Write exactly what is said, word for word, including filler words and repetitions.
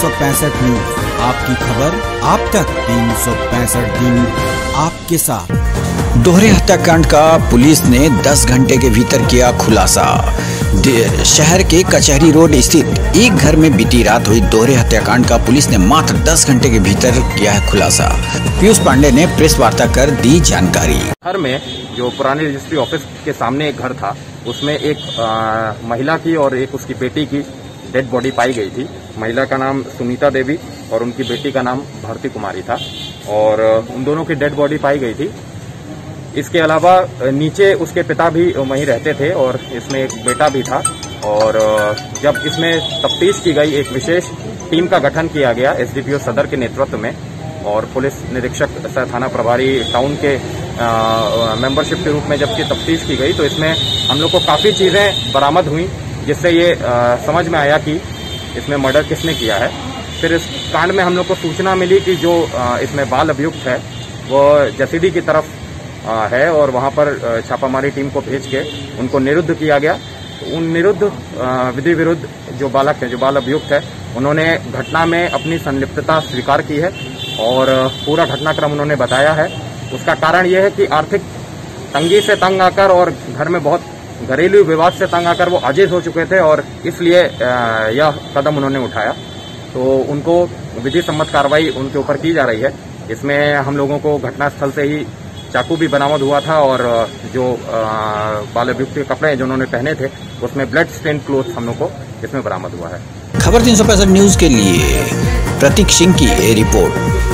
सौ पैंसठ न्यूज, आपकी खबर आप तक। तीन सौ पैंसठ दिन आपके साथ। दोहरे हत्याकांड का पुलिस ने दस घंटे के भीतर किया खुलासा। शहर के कचहरी रोड स्थित एक घर में बीती रात हुई दोहरे हत्याकांड का पुलिस ने मात्र दस घंटे के भीतर किया है खुलासा। पीयूष पांडे ने प्रेस वार्ता कर दी जानकारी। घर में जो पुराने रजिस्ट्री ऑफिस के सामने एक घर था, उसमें एक आ, महिला की और एक उसकी बेटी की डेड बॉडी पाई गई थी। महिला का नाम सुनीता देवी और उनकी बेटी का नाम भारती कुमारी था और उन दोनों की डेड बॉडी पाई गई थी। इसके अलावा नीचे उसके पिता भी वहीं रहते थे और इसमें एक बेटा भी था। और जब इसमें तफ्तीश की गई, एक विशेष टीम का गठन किया गया एसडीपीओ सदर के नेतृत्व में और पुलिस निरीक्षक सह थाना प्रभारी टाउन के मेंबरशिप के रूप में जबकि तफ्तीश की गई, तो इसमें हम लोग को काफ़ी चीज़ें बरामद हुई, जिससे ये आ, समझ में आया कि इसमें मर्डर किसने किया है। फिर इस कांड में हम लोग को सूचना मिली कि जो आ, इसमें बाल अभियुक्त है वो जसीडी की तरफ आ, है और वहां पर छापामारी टीम को भेज के उनको निरुद्ध किया गया। तो उन निरुद्ध विधि विरुद्ध जो बालक है, जो बाल अभियुक्त है, उन्होंने घटना में अपनी संलिप्तता स्वीकार की है और पूरा घटनाक्रम उन्होंने बताया है। उसका कारण यह है कि आर्थिक तंगी से तंग आकर और घर में बहुत घरेलू विवाद से तंग आकर वो आजिज हो चुके थे और इसलिए यह कदम उन्होंने उठाया। तो उनको विधि सम्मत कार्रवाई उनके ऊपर की जा रही है। इसमें हम लोगों को घटनास्थल से ही चाकू भी बरामद हुआ था और जो बाल अभियुक्त के कपड़े जो उन्होंने पहने थे उसमें ब्लड स्टेन क्लोथ हम लोग को इसमें बरामद हुआ है। खबर तीन सौ पैंसठ न्यूज के लिए प्रतीक सिंह की रिपोर्ट।